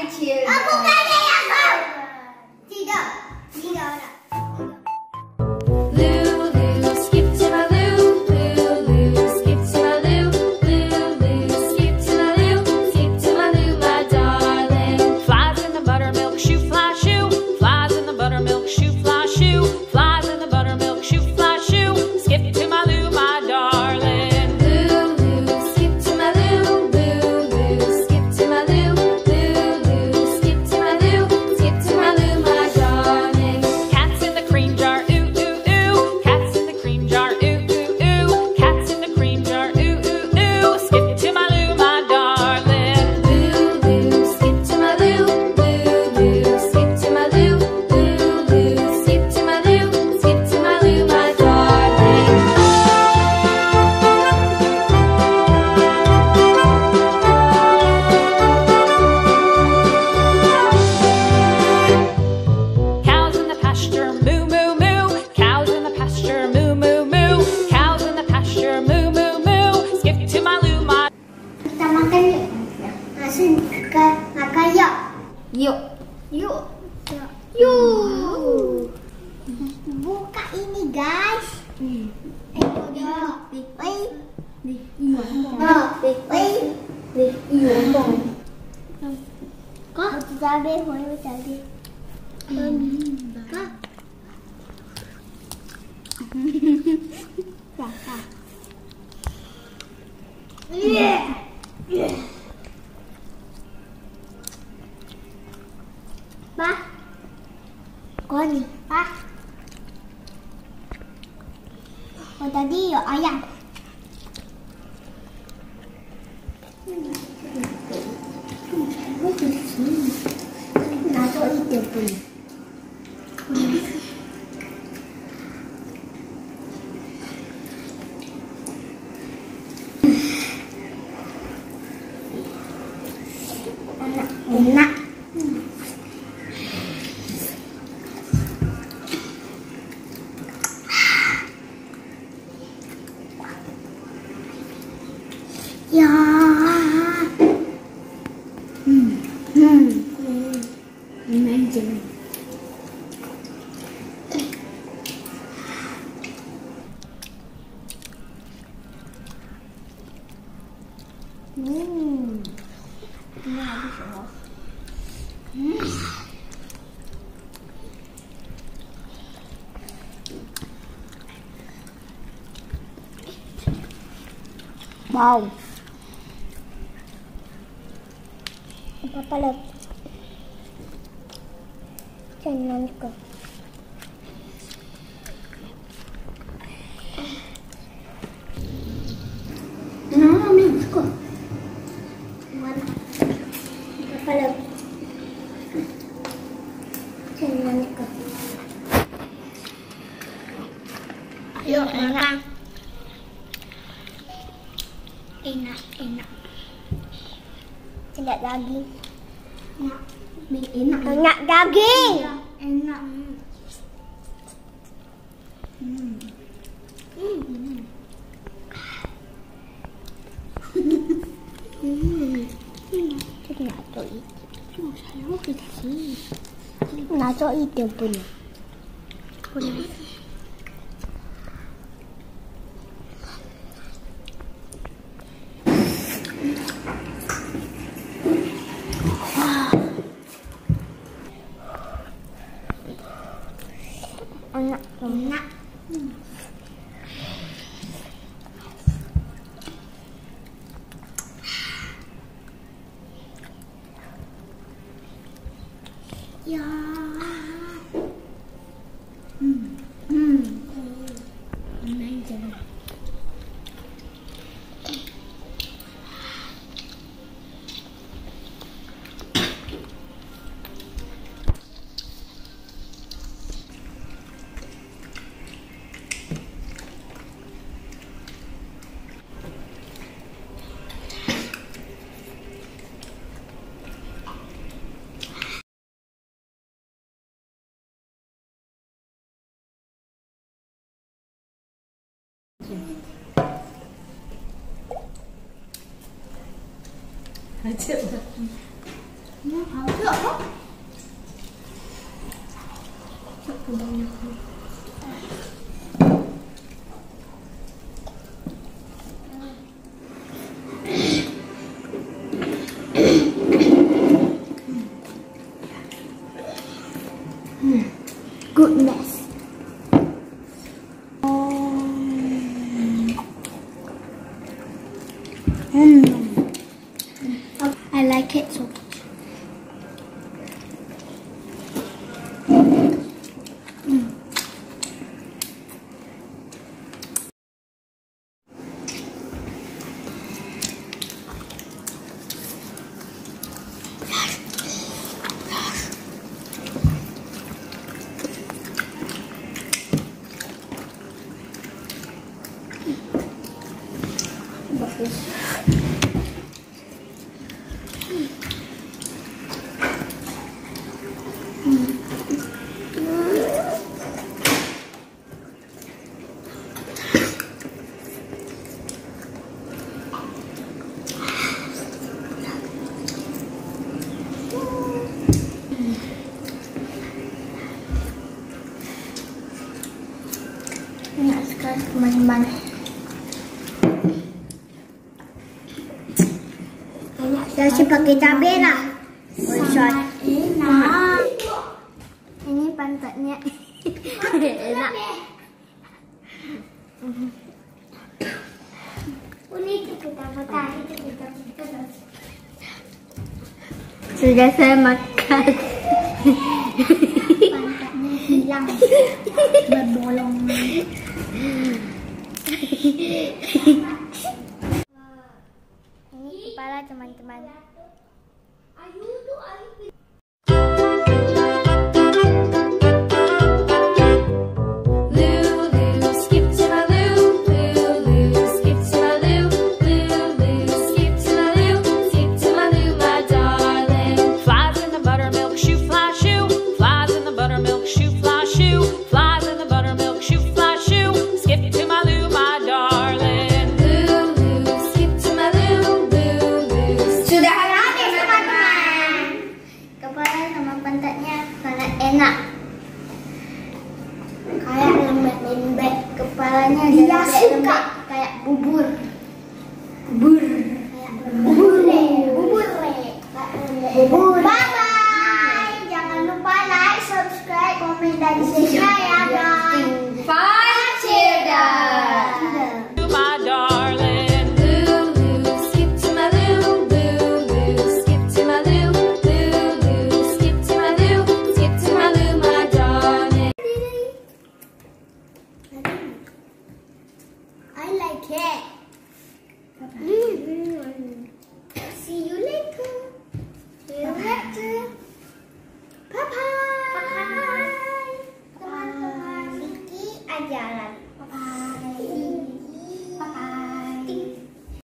Chill. Aku kaya aku. Tidak. Tidak ada. Lulu, skip to my Lou. Lulu, skip to my Lou. Lulu, skip to my Lou. Skip to my Lou, my darling. Flies in the buttermilk shoe, fly shoe. Flies in the buttermilk shoe, fly shoe. Flies in the buttermilk shoe, fly shoe. Skip to my Lou, my darling. Lulu, skip to my Lou. Lulu, skip to my Lou. Lulu, skip to my Lou. Skip to my Lou, my darling. Cats in the cream jar, ooh ooh ooh. Cats in the cream jar, ooh ooh ooh. Cats in the cream jar, ooh ooh ooh. Skip to my Lou, my darling. Lulu, skip to my Lou. Lulu, skip to my Lou. Lulu, skip to my Lou. Skip to my Lou, my darling. Cows in the pasture, moo moo moo. Cows in the pasture, moo moo moo. Cows in the pasture, moo moo moo. Skip to my Lou, my. Kita makan yuk. Langsung makan yuk. Yuk. Yuk. Yuk. Buka ini guys. Có ra bên ngoài với chạy đi. Có. Ba. Có gì? Ba. Oh tadi ya ayam. Nato itu pun. Enak. Ya. Imagine. Ini habis loh. Wow. Apa lagi? Jangan ke. Nah, ambil suka. Mana? Apa lagi? Jangan ke. Ayo makan. Enak, enak. Tidak daging. Enak. Enak. Enak daging. Enak. 나도 이때 뿐. enak, enak. Ya. Main jalan. Ada apa? Goodness. I like it so much. Enak sekali teman-teman. Saya pakai cabai lah. Sangat enak. Ini pantatnya. Enak. Ini putar-putar. Sudah saya makan. Pantatnya hilang. Berbolong. Ini kepala teman-teman. Lulu, skip to my loo. Lulu, skip to my loo. Lulu, skip to my loo. Skip to my loo, my darling. Flies in the buttermilk shoe, fly shoe. Flies in the buttermilk shoe, fly shoe. Flies in the buttermilk shoe, fly shoe. Skip to my loo, my darling. Lulu, skip to my loo. Lulu. Sudah habis teman-teman. Kepala sama pantatnya sangat enak. Kayak lembek-lembek. Kepalanya dia suka kayak bubur. Bye bye. Jangan lupa like, subscribe, komen dan share.